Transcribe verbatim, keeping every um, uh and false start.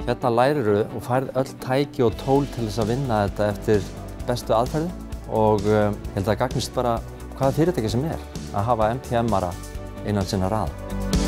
Hérna lærirðu og færð öll tæki og tól til þess að vinna þetta eftir bestu aðferðum og ég held að það gagnist bara hvaða fyrirtæki sem er að hafa M T M-ara innan sinna raða.